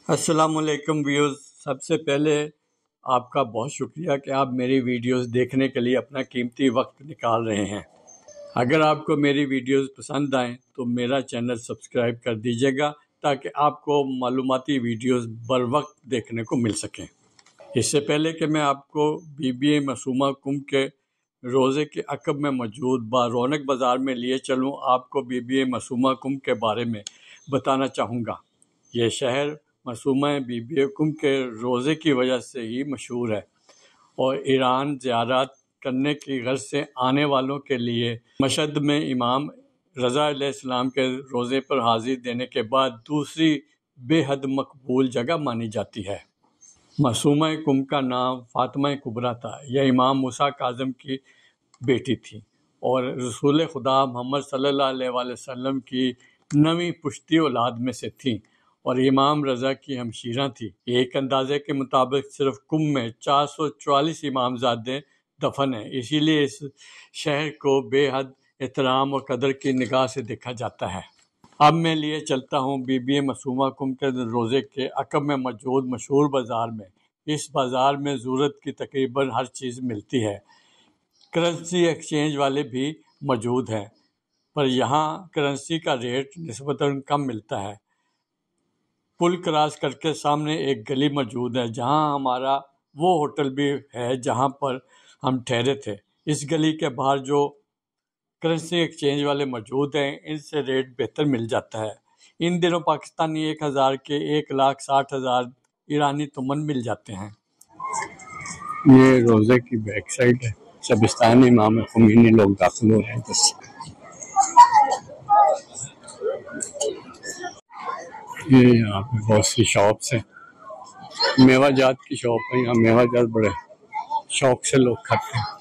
अस्सलामुअलैकुम व्यूअर्स। सबसे पहले आपका बहुत शुक्रिया कि आप मेरी वीडियोस देखने के लिए अपना कीमती वक्त निकाल रहे हैं। अगर आपको मेरी वीडियोस पसंद आएँ तो मेरा चैनल सब्सक्राइब कर दीजिएगा ताकि आपको मालूमाती वीडियोस बर वक्त देखने को मिल सकें। इससे पहले कि मैं आपको बीबी मासूमा कुंभ के रोज़े के अक़ब में मौजूद रौनक बाज़ार में लिए चलूँ, आपको बीबी मासूमा कुंभ के बारे में बताना चाहूँगा। यह शहर मासूमा बीबी कुंभ के रोज़े की वजह से ही मशहूर है और ईरान ज़ियारत करने की गर्ज से आने वालों के लिए मशहद में इमाम रज़ा अलैहिस्सलाम के रोज़े पर हाज़िर देने के बाद दूसरी बेहद मकबूल जगह मानी जाती है। मासूमा कुंभ का नाम फ़ातिमा कुबरा था। यह इमाम मूसा काज़िम की बेटी थी और रसूल खुदा मोहम्मद सल्लल्लाहु अलैहि वसल्लम की 9वीं पुश्ती औलाद में से थी और इमाम रज़ा की हमशीरा थी। एक अंदाजे के मुताबिक सिर्फ कुंभ में 444 इमामजादे दफन हैं, इसीलिए इस शहर को बेहद एहतराम और कदर की निगाह से देखा जाता है। अब मैं लिए चलता हूँ बीबी मासूमा कुंभ के रोज़े के अक़ब में मौजूद मशहूर बाज़ार में। इस बाज़ार में ज़रूरत की तकरीबन हर चीज़ मिलती है। करेंसी एक्सचेंज वाले भी मौजूद हैं, पर यहाँ करेंसी का रेट निस्बतन कम मिलता है। पुल क्रॉस करके सामने एक गली मौजूद है जहाँ हमारा वो होटल भी है जहाँ पर हम ठहरे थे। इस गली के बाहर जो करेंसी एक्सचेंज वाले मौजूद हैं, इनसे रेट बेहतर मिल जाता है। इन दिनों पाकिस्तानी 1000 के 1,60,000 ईरानी तुमन मिल जाते हैं। ये रोज़े की बैक साइड है। शबिस्तान इमाम खुमैनी लोग दाखिल हो रहे हैं। बस ये यहाँ पे बहुत सी शॉप्स हैं। मेवा जात की शॉप है। यहाँ मेवा जात बड़े शौक से लोग खाते हैं।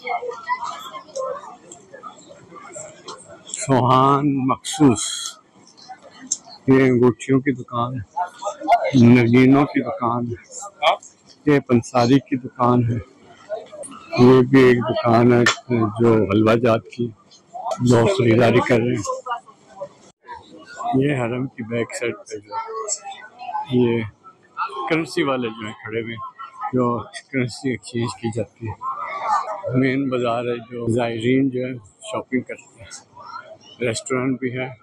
सोहान मखसूस, ये अंगूठियों की दुकान है। नगीनों की दुकान है। ये पंसारी की दुकान है। ये भी एक दुकान है जो हलवा जात की लोग खरीदारी कर रहे हैं। ये हरम की बैक साइड पे जो ये करेंसी वाले जो हैं खड़े हुए, जो करेंसी एक्सचेंज की जाती है। मेन बाज़ार है जो ज़ायरीन जो है शॉपिंग करते हैं। रेस्टोरेंट भी है।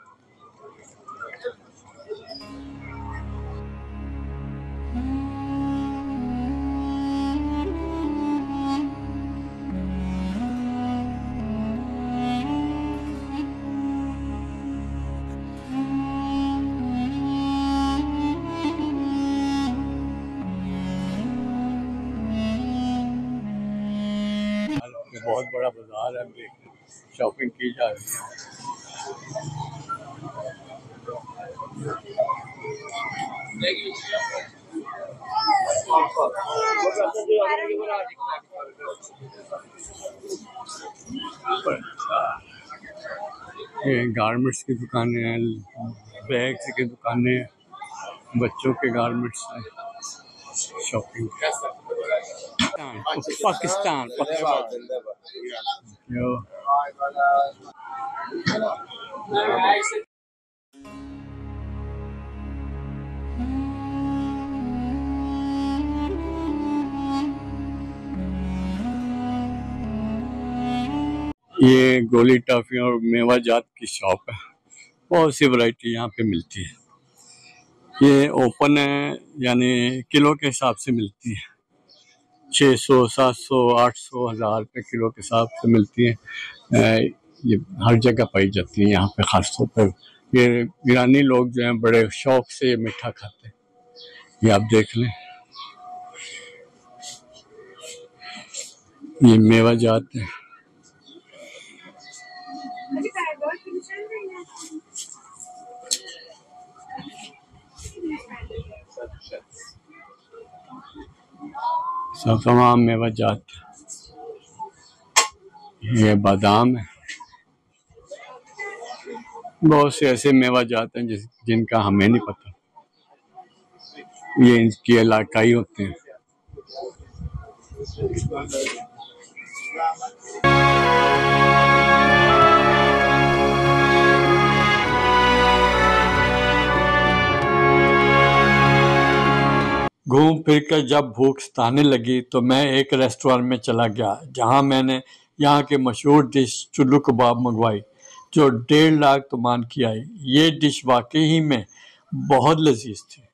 बहुत बड़ा बाजार है, शॉपिंग की जा रही है। ये गारमेंट्स की दुकानें हैं, बैग्स की दुकानें, बच्चों के गारमेंट्स हैं। शॉपिंग पाकिस्तान ये गोली टॉफी और मेवा जात की शॉप है। बहुत सी वैरायटी यहाँ पे मिलती है। ये ओपन है, यानी किलो के हिसाब से मिलती है। 600, 700, 800, 1000 रुपये किलो के हिसाब से मिलती है। ये हर जगह पाई जाती है। यहाँ पे ख़ास तौर पर ये ईरानी लोग जो हैं बड़े शौक से ये मीठा खाते हैं। ये आप देख लें, ये मेवा जात है। सब तमाम मेवा जात। ये बादाम है। बहुत से ऐसे मेवा जात हैं जिनका हमें नहीं पता। ये इनकी इलाकाई होते हैं। घूम फिर कर जब भूख सताने लगी तो मैं एक रेस्टोरेंट में चला गया, जहां मैंने यहाँ के मशहूर डिश चुल्लू कबाब मंगवाई, जो 1.5 लाख तमान की आई। ये डिश वाकई ही में बहुत लजीज थी।